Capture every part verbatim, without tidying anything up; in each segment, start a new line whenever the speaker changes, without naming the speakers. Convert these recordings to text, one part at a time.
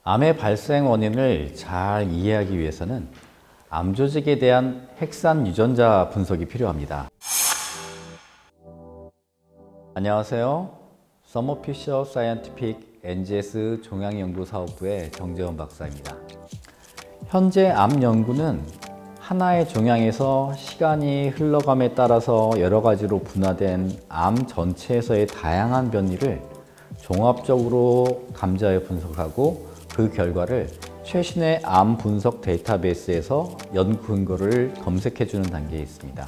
암의 발생 원인을 잘 이해하기 위해서는 암 조직에 대한 핵산 유전자 분석이 필요합니다. 안녕하세요. 서머 피셔 사이언티픽 엔지에스 종양연구사업부의 정재원 박사입니다. 현재 암 연구는 하나의 종양에서 시간이 흘러감에 따라서 여러 가지로 분화된 암 전체에서의 다양한 변이를 종합적으로 감지하여 분석하고 그 결과를 최신의 암 분석 데이터베이스에서 연구 근거를 검색해주는 단계에 있습니다.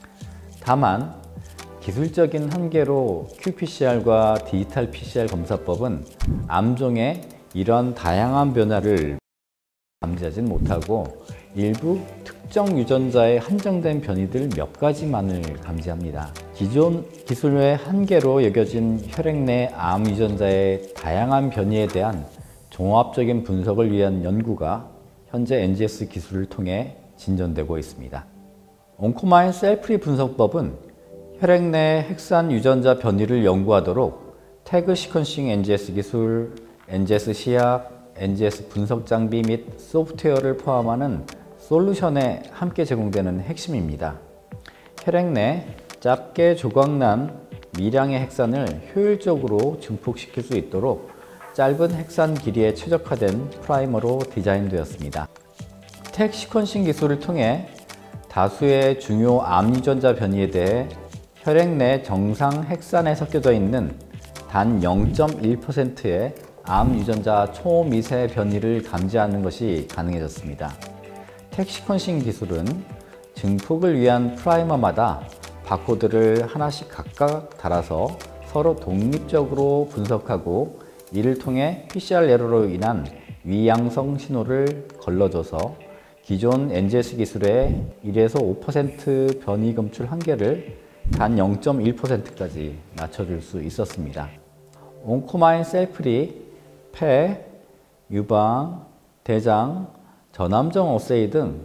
다만 기술적인 한계로 큐피씨알과 디지털 피씨알 검사법은 암종의 이런 다양한 변화를 감지하지는 못하고 일부 특정 유전자의 한정된 변이들 몇 가지만을 감지합니다. 기존 기술의 한계로 여겨진 혈액 내 암 유전자의 다양한 변이에 대한 종합적인 분석을 위한 연구가 현재 엔지에스 기술을 통해 진전되고 있습니다. 온코마인 셀프리 분석법은 혈액 내 핵산 유전자 변이를 연구하도록 태그 시퀀싱 엔지에스 기술, 엔지에스 시약, 엔지에스 분석 장비 및 소프트웨어를 포함하는 솔루션에 함께 제공되는 핵심입니다. 혈액 내 짧게 조각난 미량의 핵산을 효율적으로 증폭시킬 수 있도록 짧은 핵산 길이에 최적화된 프라이머로 디자인되었습니다. 택 시퀀싱 기술을 통해 다수의 중요 암 유전자 변이에 대해 혈액 내 정상 핵산에 섞여져 있는 단 영 점 일 퍼센트의 암 유전자 초미세 변이를 감지하는 것이 가능해졌습니다. 택 시퀀싱 기술은 증폭을 위한 프라이머마다 바코드를 하나씩 각각 달아서 서로 독립적으로 분석하고 이를 통해 피씨알 에러로 인한 위양성 신호를 걸러줘서 기존 엔지에스 기술의 일에서 오 퍼센트 변이 검출 한계를 단 영 점 일 퍼센트까지 낮춰줄 수 있었습니다. 온코마인 셀프리, 폐, 유방, 대장, 전암정 어세이 등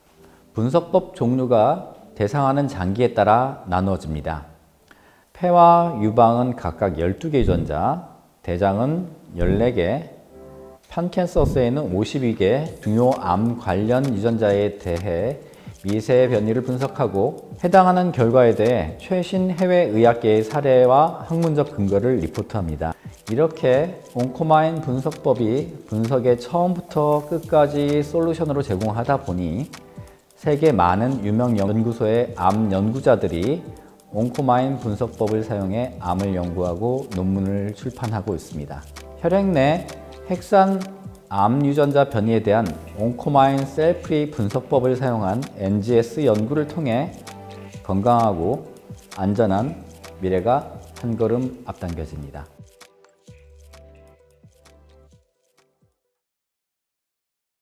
분석법 종류가 대상하는 장기에 따라 나누어집니다. 폐와 유방은 각각 열두 개 유전자, 대장은 열네 개, 판캔서 어세이는 오십이 개 중요 암 관련 유전자에 대해 미세 변이를 분석하고 해당하는 결과에 대해 최신 해외 의학계의 사례와 학문적 근거를 리포트합니다. 이렇게 온코마인 분석법이 분석의 처음부터 끝까지 솔루션으로 제공하다 보니 세계 많은 유명 연구소의 암 연구자들이 온코마인 분석법을 사용해 암을 연구하고 논문을 출판하고 있습니다. 혈액 내 핵산 암 유전자 변이에 대한 온코마인 셀프리 분석법을 사용한 엔지에스 연구를 통해 건강하고 안전한 미래가 한 걸음 앞당겨집니다.